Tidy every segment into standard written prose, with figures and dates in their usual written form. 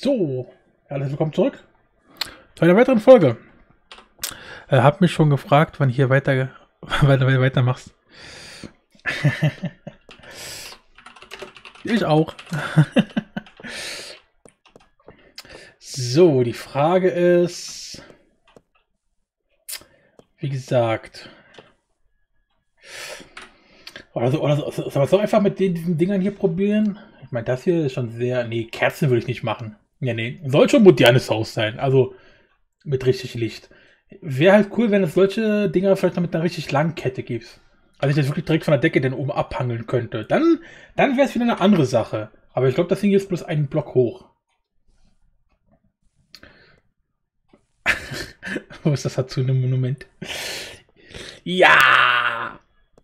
So, alles willkommen zurück zu einer weiteren Folge. Hab mich schon gefragt, wann hier weitermachst. Ich auch. So, die Frage ist, wie gesagt, soll so einfach mit diesen Dingern hier probieren? Ich meine, das hier ist schon sehr, nee, Kerzen würde ich nicht machen. Ja, nee, soll schon ein modernes Haus sein, also mit richtig Licht. Wäre halt cool, wenn es solche Dinger vielleicht noch mit einer richtig langen Kette gibt. Also ich das wirklich direkt von der Decke denn oben abhangeln könnte. Dann wäre es wieder eine andere Sache. Aber ich glaube, das Ding hier ist bloß einen Block hoch. Wo ist das dazu ein Monument? Ja!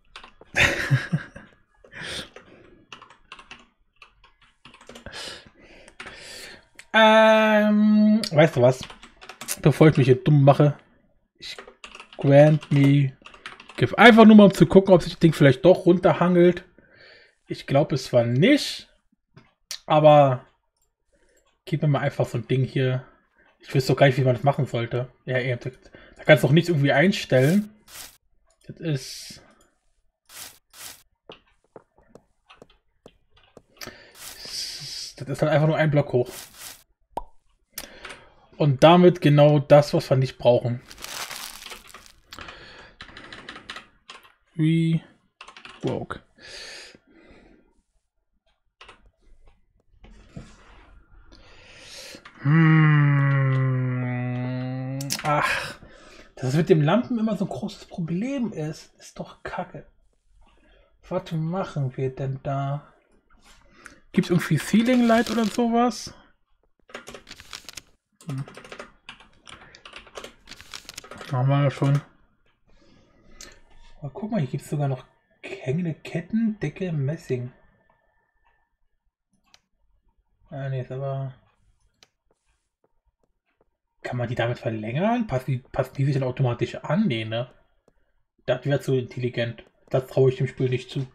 Weißt du was? Bevor ich mich hier dumm mache, ich grant me give einfach nur mal, um zu gucken, ob sich das Ding vielleicht doch runterhangelt. Ich glaube es zwar nicht, aber gib mir mal einfach so ein Ding hier. Ich wüsste doch gar nicht, wie man das machen sollte. Ja, eben, da kannst du doch nichts irgendwie einstellen. Das ist... Das ist halt einfach nur ein Block hoch. Und damit genau das, was wir nicht brauchen. Rework. Ach, dass es mit dem Lampen immer so ein großes Problem ist doch kacke. Was machen wir denn da? Gibt es irgendwie Ceiling Light oder sowas? Haben wir ja schon. Aber guck mal, hier gibt es sogar noch hängende Ketten, Decke, Messing. Ah, ne, ist aber... Kann man die damit verlängern? Passen die sich dann automatisch an? Nee, ne? Das wäre zu intelligent. Das traue ich dem Spiel nicht zu.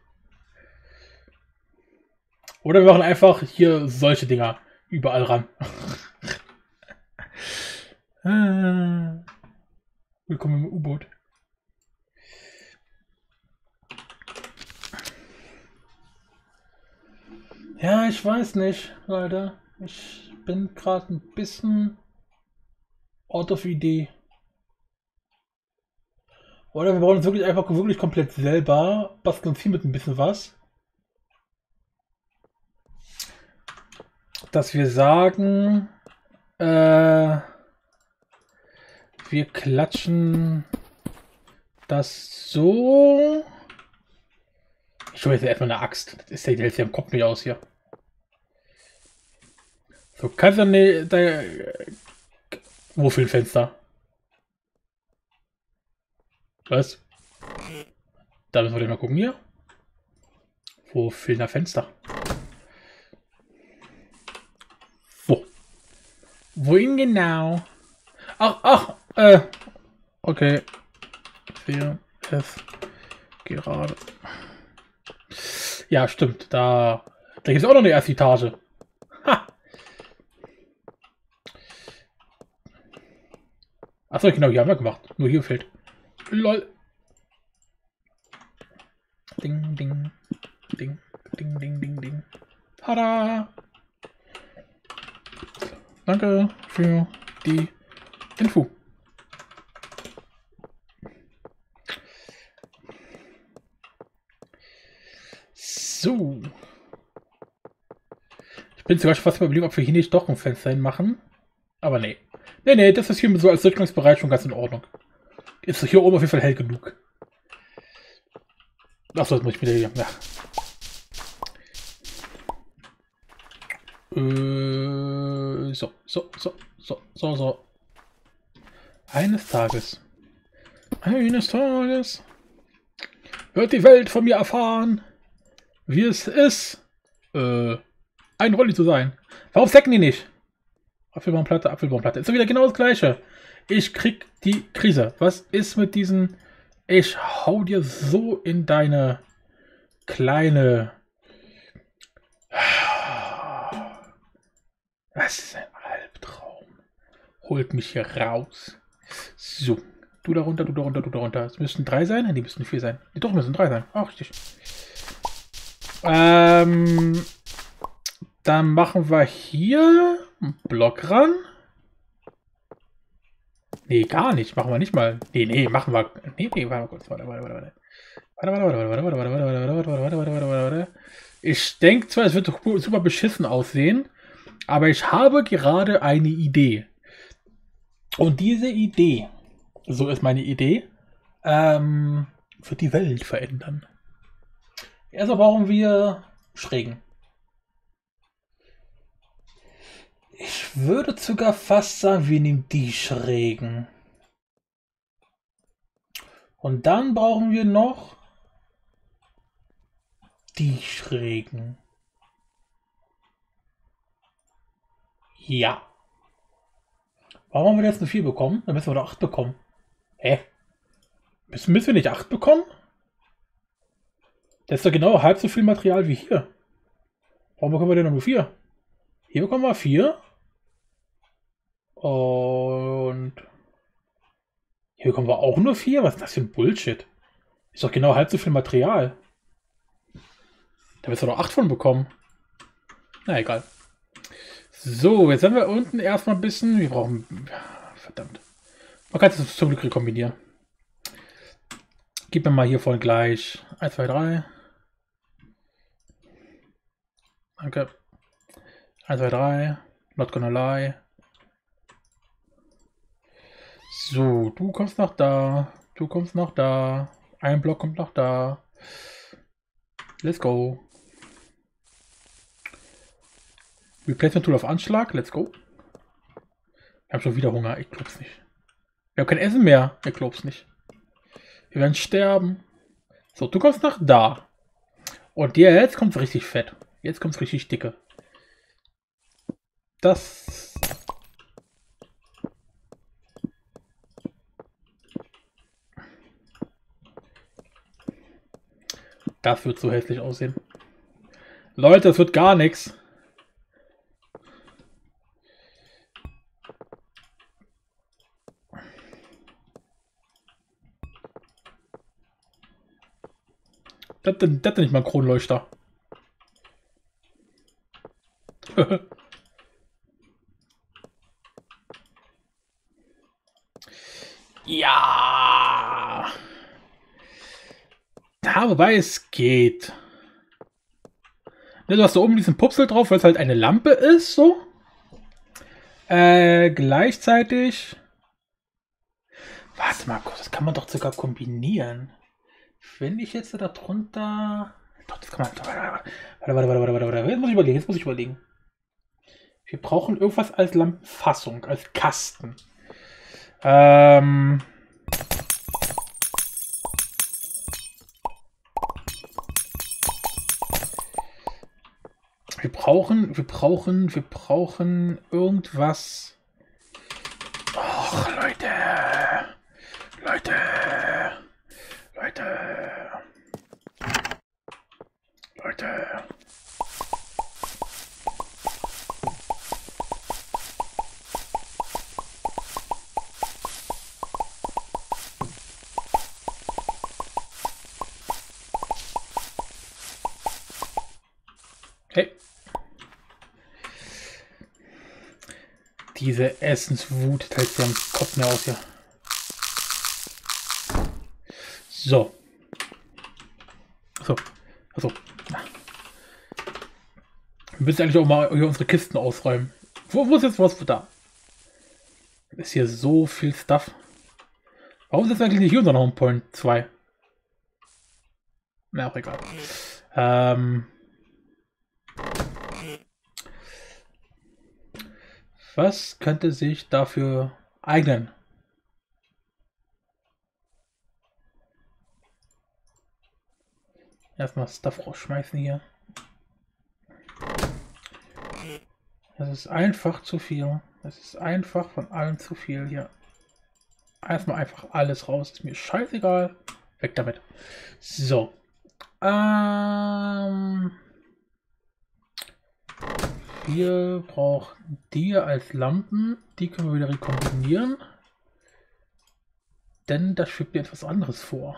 Oder wir machen einfach hier solche Dinger überall ran. Willkommen im U-Boot. Ja, ich weiß nicht, Leute. Ich bin gerade ein bisschen out of Idee. Oder wir bauen uns wirklich einfach komplett selber, basteln uns hier mit ein bisschen was. Dass wir sagen, wir klatschen das so. Ich hole jetzt erstmal eine Axt. Das ist ja die Hälfte im Kopf nicht aus hier. So, kannst du nicht. Wo für ein Fenster? Was? Da müssen wir mal gucken hier. Wo fehlen da Fenster? Wo? Wohin genau? Ach, okay. 4F gerade. Ja, stimmt. Da gibt es auch noch eine erste Etage. Ha! Achso, genau, hier haben wir gemacht. Nur hier fehlt. LOL. Ding, ding, ding, ding, ding, ding, ding. Tada! Danke für die Info. So. Ich bin sogar schon fast überlegen, ob wir hier nicht doch ein Fenster hinmachen. Aber nee. Nee, das ist hier so als Durchgangsbereich schon ganz in Ordnung. Ist hier oben auf jeden Fall hell genug. Achso, jetzt muss ich wieder hier. Ja. So. Eines Tages wird die Welt von mir erfahren, wie es ist, ein Rolli zu sein. Warum sacken die nicht? Apfelbaumplatte. Ist doch wieder genau das Gleiche. Ich krieg die Krise. Was ist mit diesen... Ich hau dir so in deine kleine... Was ist denn holt mich hier raus. So, du da runter, du da runter, du da runter. Es müssten 3 sein? Die müssten 4 sein. Nee, doch, müssen 3 sein. Ach, richtig. Dann machen wir hier einen Block ran. Nee, gar nicht. Machen wir nicht mal. Nee, machen wir. Nee, warte kurz. Warte. Ich denke zwar, es wird super beschissen aussehen, aber ich habe gerade eine Idee. Und diese Idee, so ist meine Idee, wird die Welt verändern. Erstmal brauchen wir Schrägen. Ich würde sogar fast sagen, wir nehmen die Schrägen. Und dann brauchen wir noch die Schrägen. Ja. Warum haben wir jetzt eine 4 bekommen? Dann müssen wir doch 8 bekommen. Hä? Müssen wir nicht 8 bekommen? Das ist doch genau halb so viel Material wie hier. Warum bekommen wir denn nur 4? Hier bekommen wir 4. Und hier bekommen wir auch nur 4. Was ist das für ein Bullshit? Ist doch genau halb so viel Material. Da wirst du doch 8 von bekommen. Na egal. So, jetzt haben wir unten erstmal ein bisschen. Wir brauchen. Verdammt. Man kann es zum Glück rekombinieren. Gib mir mal hier vorne gleich 1, 2, 3. Danke. 1, 2, 3. Not gonna lie. So, du kommst nach da. Du kommst nach da. Ein Block kommt nach da. Let's go. Replacement Tool auf Anschlag. Let's go. Wir haben schon wieder Hunger. Ich glaub's nicht. Wir haben kein Essen mehr. Ich glaub's nicht. Wir werden sterben. So, du kommst nach da. Und jetzt kommt's richtig fett. Jetzt kommt's richtig dicke. Das... Das wird so hässlich aussehen. Leute, das wird gar nichts. Das ist nicht mal ein Kronleuchter. Ja. Ja, wobei es geht. Du hast da oben diesen Pupsel drauf, weil es halt eine Lampe ist, so. Gleichzeitig. Warte mal, das kann man doch sogar kombinieren. Wenn ich jetzt da drunter. Doch, das kann man. Warte. Jetzt muss ich überlegen. Wir brauchen irgendwas als Lampenfassung, als Kasten. Wir brauchen irgendwas. Och, Leute. Hey. Diese Essenswut hält sich am Kopf mehr aus hier. So. Achso. Wir müssen eigentlich auch mal hier unsere Kisten ausräumen. Wo ist jetzt was da? Ist hier so viel Stuff. Warum ist eigentlich nicht hier unser Home Point 2? Na, auch egal. Was könnte sich dafür eignen? Erstmal Stuff rausschmeißen hier. Das ist einfach zu viel. Das ist einfach von allem zu viel hier. Erstmal einfach alles raus. Ist mir scheißegal. Weg damit. So. Wir brauchen die als Lampen. Die können wir wieder rekombinieren. Denn da schwebt mir etwas anderes vor.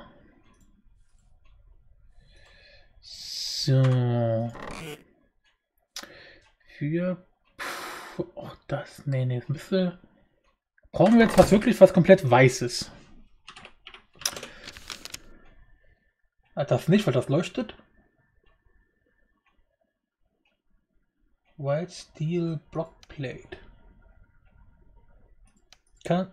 So. Für... Oh, das... Nee, das müsste... Brauchen wir jetzt was komplett Weißes. Das nicht, weil das leuchtet. White Steel Block Plate. Kann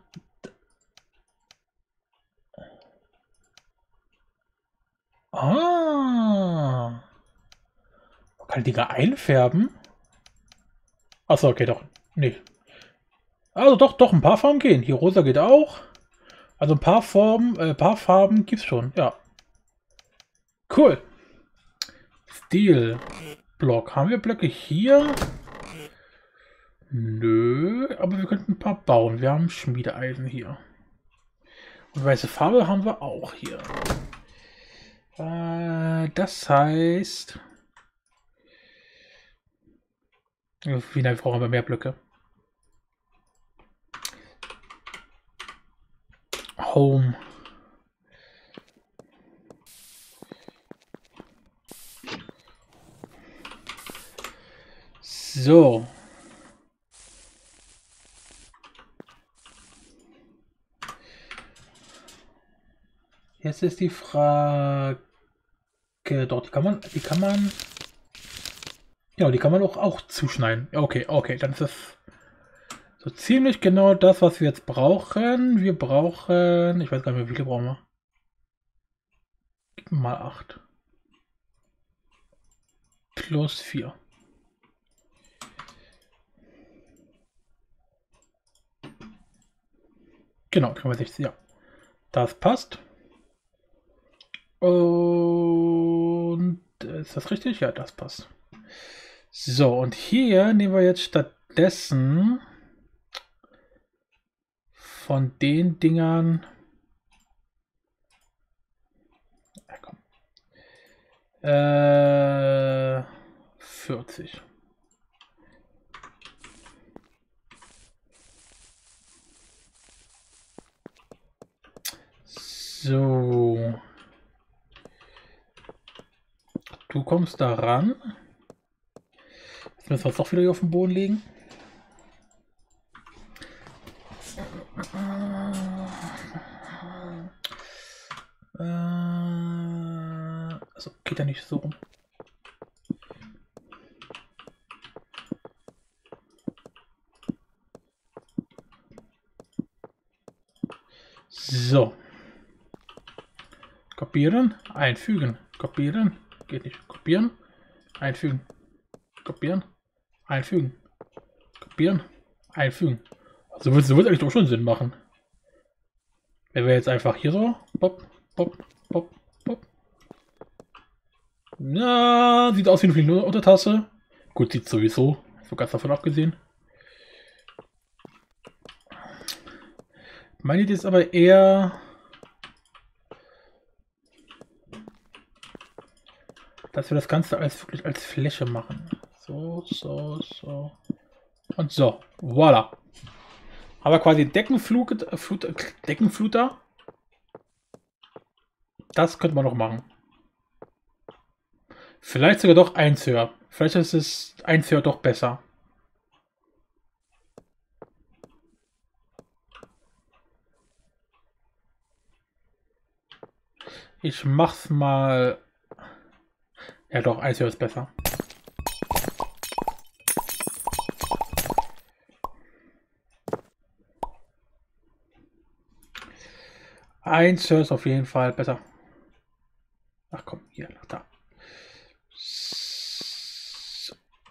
die gar einfärben? Achso, okay, doch. Nee. Also doch, ein paar Farben gehen. Hier rosa geht auch. Also ein paar Farben gibt's schon, ja. Cool. Steel Block. Haben wir Blöcke hier? Nö, aber wir könnten ein paar bauen. Wir haben Schmiedeeisen hier. Und weiße Farbe haben wir auch hier. Das heißt... Wie lange brauchen wir mehr Blöcke? Home. So. Jetzt ist die Frage. Doch, die kann man. Ja, die kann man auch zuschneiden. Okay, dann ist das so ziemlich genau das, was wir jetzt brauchen. Wir brauchen. Ich weiß gar nicht mehr, wie viele brauchen wir. Gib mal 8. Plus 4. Genau, können wir 60, ja. Das passt. Und ist das richtig? Ja, das passt. So, und hier nehmen wir jetzt stattdessen von den Dingern. Ja, komm. 40. So. Du kommst da ran. Jetzt müssen wir es doch wieder hier auf den Boden legen. Also geht ja nicht so rum. So. Kopieren, einfügen, kopieren, geht nicht. Kopieren, einfügen, kopieren, einfügen, kopieren, einfügen. Also würde es eigentlich doch schon Sinn machen. Wenn wir jetzt einfach hier so, pop, pop, pop, pop. Na, sieht aus wie eine fliegende Untertasse. Gut, sieht sowieso, so ganz davon abgesehen. Meine Idee ist aber eher, dass wir das Ganze wirklich als Fläche machen. So. Und so. Voila. Aber quasi Deckenfluter. Das könnte man noch machen. Vielleicht sogar doch 1 höher. Vielleicht ist es 1 höher doch besser. Ich mach's mal. Ja doch, 1 höher ist besser. Eins höher ist auf jeden Fall besser. Ach komm, hier, da. So.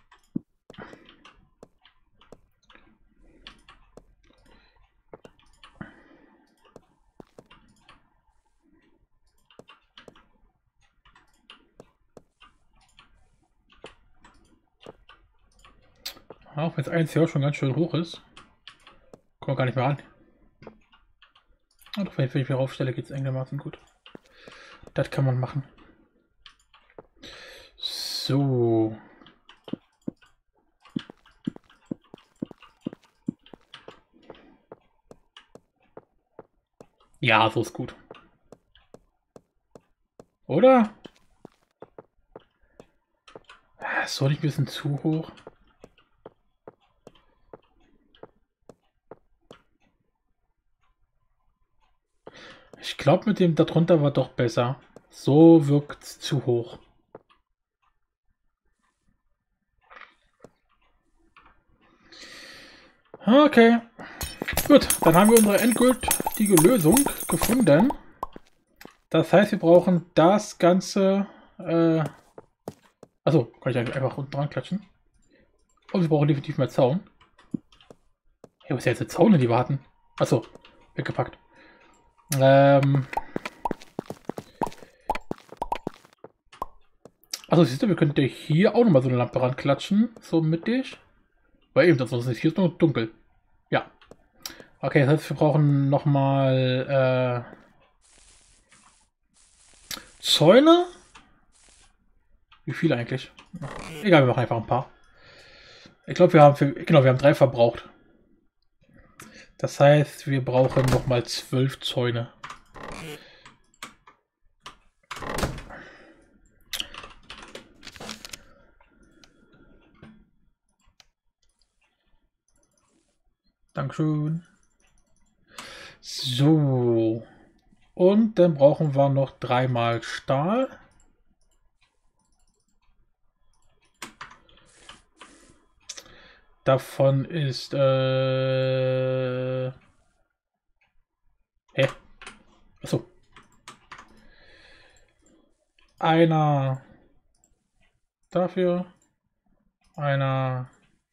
Auch wenn es 1 höher schon ganz schön hoch ist. Kommen wir gar nicht mehr an. Doch wenn ich mich hier aufstelle, geht es einigermaßen gut. Das kann man machen. So. Ja, so ist gut. Oder? Ist doch nicht ein bisschen zu hoch? Ich glaube, mit dem darunter war doch besser. So wirkt es zu hoch. Okay. Gut, dann haben wir unsere endgültige Lösung gefunden. Das heißt, wir brauchen das Ganze. Achso, kann ich einfach unten dran klatschen. Und wir brauchen definitiv mehr Zaun. Hey, was ist jetzt der Zaun, den wir hatten? Achso, weggepackt. Also siehst du, wir könnten hier auch nochmal so eine Lampe ranklatschen, so mittig. Weil eben, sonst ist hier nur dunkel. Ja. Okay, das heißt, wir brauchen nochmal Zäune. Wie viele eigentlich? Egal, wir machen einfach ein paar. Ich glaube, wir haben 3 verbraucht. Das heißt, wir brauchen nochmal 12 Zäune. Dankeschön. So. Und dann brauchen wir noch 3 mal Stahl. Davon ist Achso. Einer dafür. Einer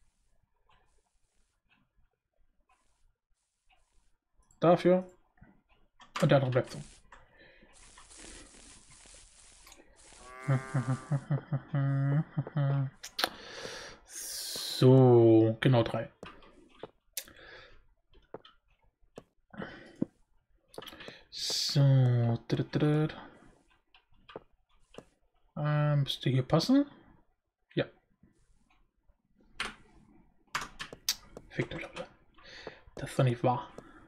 dafür. Und der andere bleibt so. So, genau 3. So, müsste hier passen. Ja. Fickt euch, Leute. Das ist doch nicht wahr.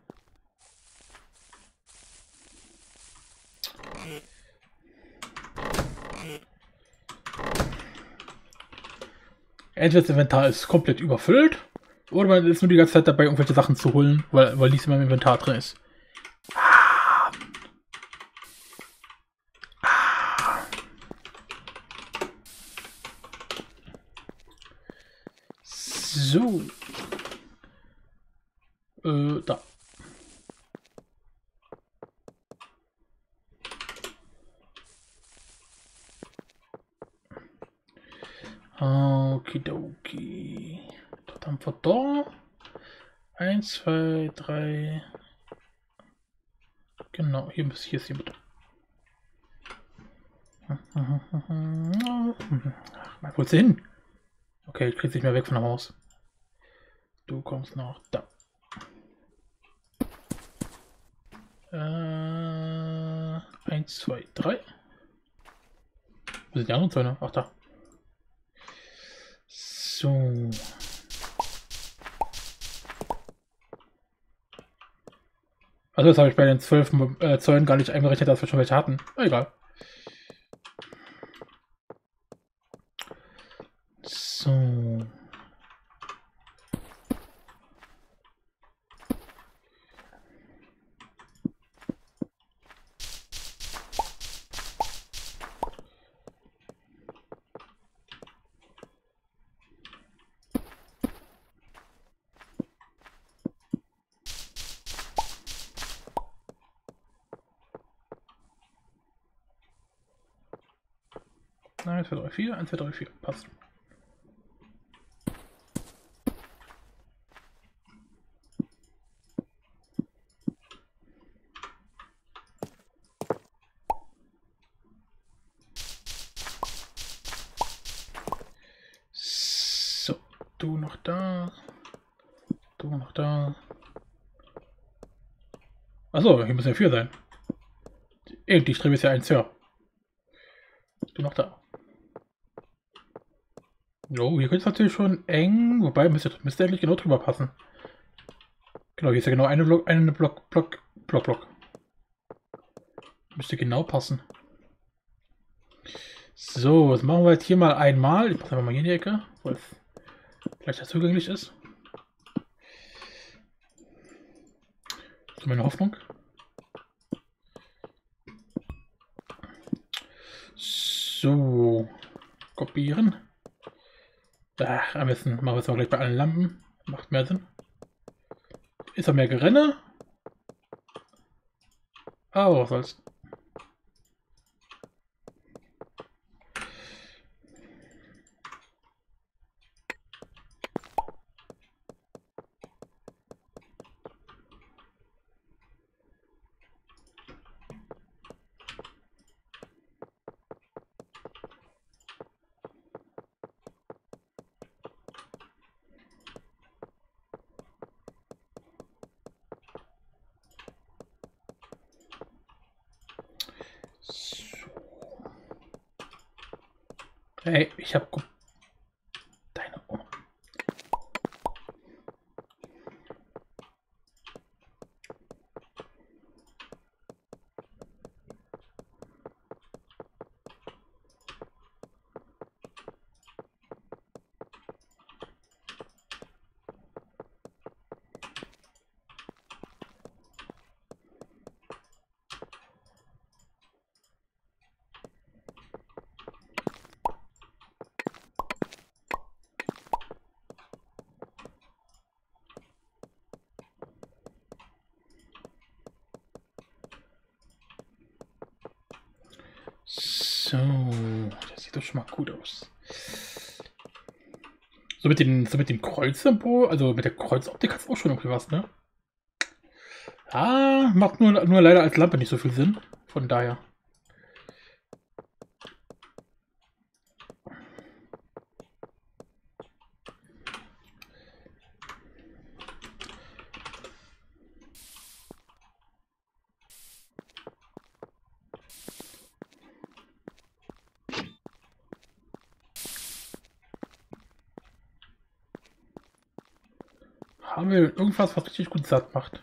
Entweder das Inventar ist komplett überfüllt, oder man ist nur die ganze Zeit dabei, irgendwelche Sachen zu holen, weil nichts mehr im Inventar drin ist. So. Da. Okidoki. Dort haben wir da. 1, 2, 3. Genau, hier ist die Mitte. Ach, wo ist sie hin? Okay, ich krieg's nicht mehr weg von dem Haus. Du kommst noch da. 1, 2, 3. Wo sind die anderen Zäune? Ach, da. So. Also das habe ich bei den 12 Zäunen gar nicht eingerechnet, dass wir schon welche hatten. Egal. So. Nein, 1, 2, 3, 4. 1, 2, 3, 4. Passt. So, du noch da. Du noch da. Achso, hier müssen ja 4 sein. Die Strebe ist ja 1 höher. Du noch da. Oh, hier könnte es natürlich schon eng, wobei müsste eigentlich genau drüber passen. Genau, hier ist ja genau eine Block. Müsste genau passen. So, das machen wir jetzt hier mal einmal. Ich mache einfach mal hier in die Ecke, weil es vielleicht zugänglich ist. So meine Hoffnung. So, kopieren. Ach, am besten machen wir es mal gleich bei allen Lampen. Macht mehr Sinn. Ist da mehr Gerenne? Aber was soll's. Hey, ich hab deine Oma. So, das sieht doch schon mal gut aus. So mit dem Kreuzsymbol, also mit der Kreuzoptik hat es auch schon irgendwie was, ne? Ah, macht nur leider als Lampe nicht so viel Sinn. Von daher. Haben wir irgendwas, was richtig gut satt macht?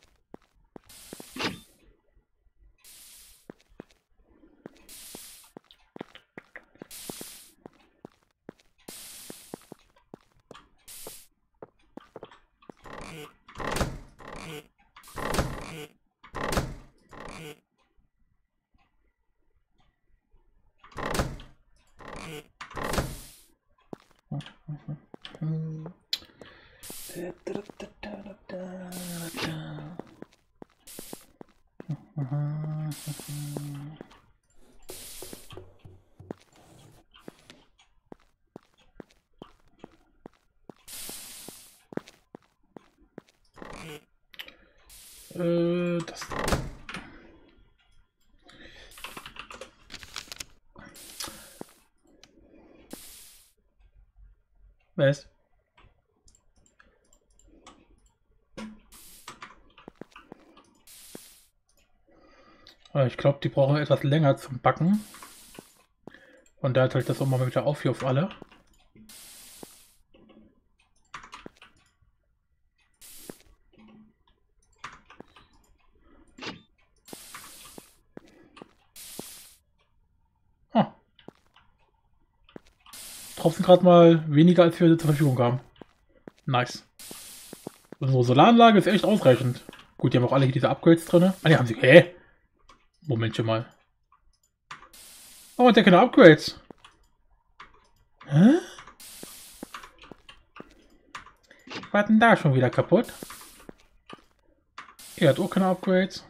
Das. Was? Ich glaube, die brauchen etwas länger zum Backen. Und da teile ich das auch mal wieder auf hier auf alle. Ah. Tropfen gerade mal weniger, als wir zur Verfügung haben. Nice. Unsere Solaranlage ist echt ausreichend. Gut, die haben auch alle hier diese Upgrades drin. Ah, die haben sie. Hä? Momentchen mal. Oh, und der keine Upgrades. Hä? Was war denn da schon wieder kaputt? Er hat auch keine Upgrades.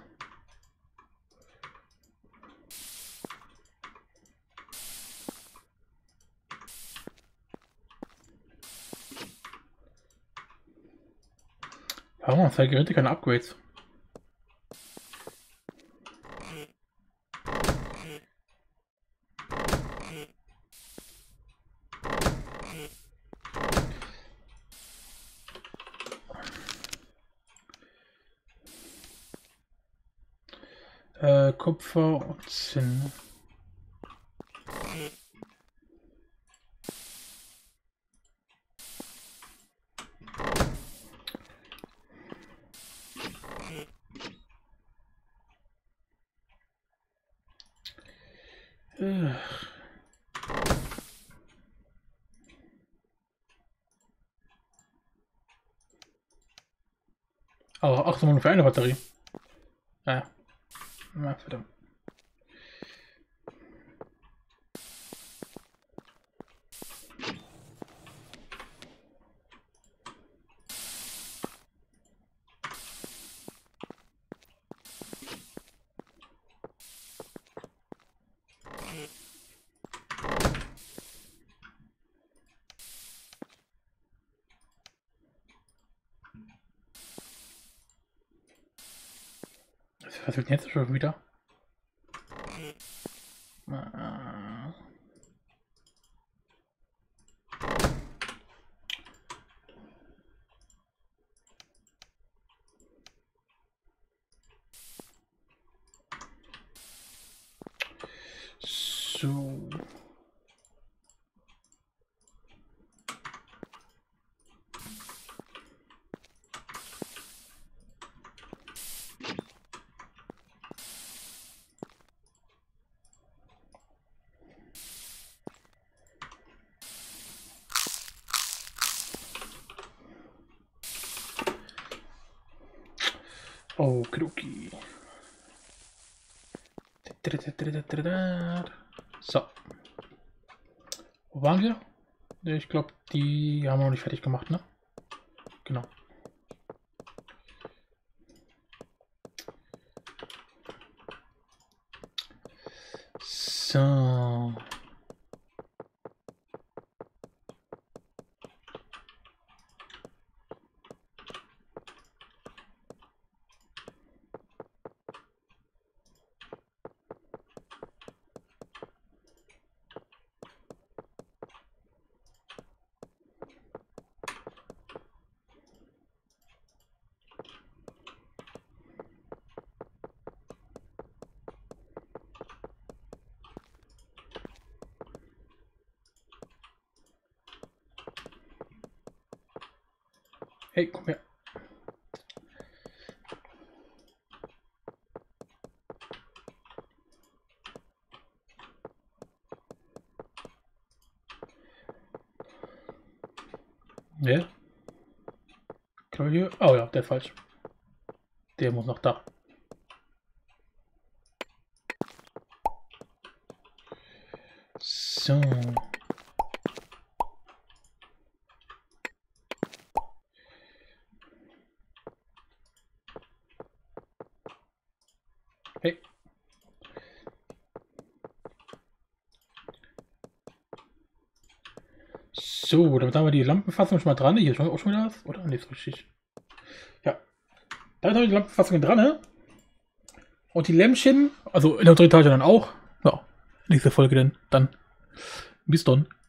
Warum haben zwei Geräte keine Upgrades? Kupfer und Zinn. Oh, ach, so nur für eine Batterie. Naja. Na, verdammt. Was wird denn jetzt schon wieder? So. Okidoki. So. Wo waren wir? Ich glaube, die haben wir noch nicht fertig gemacht, ne? Genau. So. Hey, komm her. Ja? Kann man hier? Oh ja, der ist falsch. Der muss noch da. So. Hey. So, damit haben wir die Lampenfassung schon mal dran. Hier ist auch schon wieder was. Oder? Nee, ist richtig. Ja. Damit haben wir die Lampenfassung dran, ne? Und die Lämpchen, also in der dritten Etage dann auch. Ja. Nächste Folge denn. Dann. Bis dann.